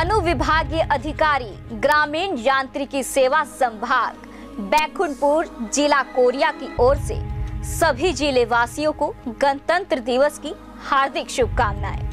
अनुविभागीय अधिकारी ग्रामीण यांत्रिकी सेवा संभाग बैकुंठपुर जिला कोरिया की ओर से सभी जिले वासियों को गणतंत्र दिवस की हार्दिक शुभकामनाएं।